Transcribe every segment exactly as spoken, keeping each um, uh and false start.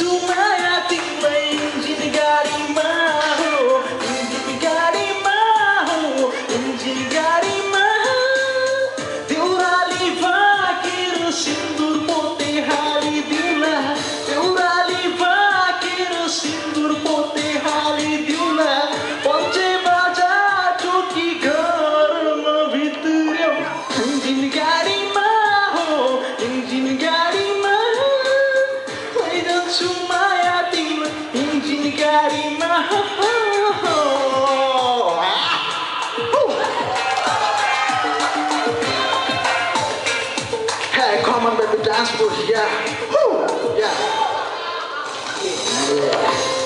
छु माया तिमीलाई इन्जिन गाडीमा हो इन्जिन गाडीमा हो इन्जिन गाडीमा देउराली भाकेर सिन्दुर पोते हालिदिउँला देउराली भाकेर सिन्दुर पोते हालिदिउँला पञ्चे बाजा ठोकी घरमा भित्र्यौ इन्जिन गाडीमा हो इन्जिन गाडीमा लैजान्छु माया तिमीलाई इन्जिन गाडीमा हो Hey, come on baby, dance for it, yeah. Woo! Yeah. Yeah.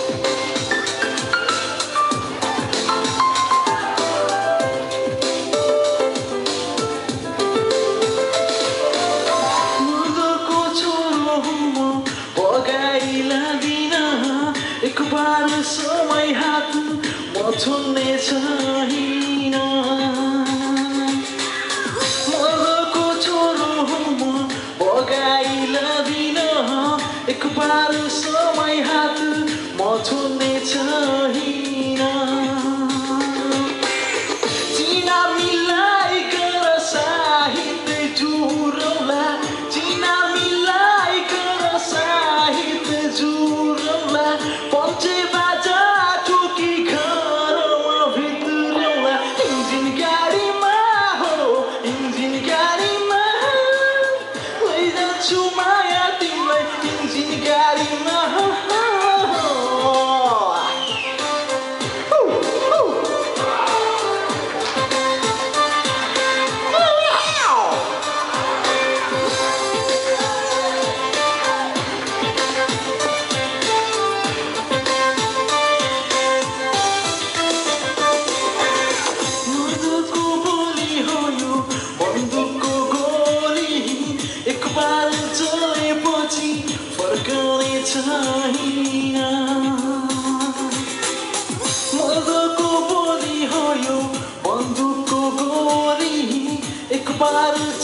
मुर्दोको छोरो हुँ म बगाइला दिन एक बार समय हात म छुन्ने छैन मुर्दोको छोरो हुँ म बगाइला दिन एक बार समय हात म छुन्ने छैन चिना मिलाइकन साहित्य जुरौला चिना मिलाइकन साहित्य जुरौला पञ्चे बाजा ठोकी घरमा भित्र्यौला इन्जिन गाडीमा हो इन्जिन गाडीमा लैजान्छु माया तिमीलाई इन्जिन गाडीमा हो मुर्दोको बोली हो यो बन्दुकको गोली एक बार चलेपछि फर्कने छैन मुर्दोको बोली हो यो बन्दुकको गोली एक बार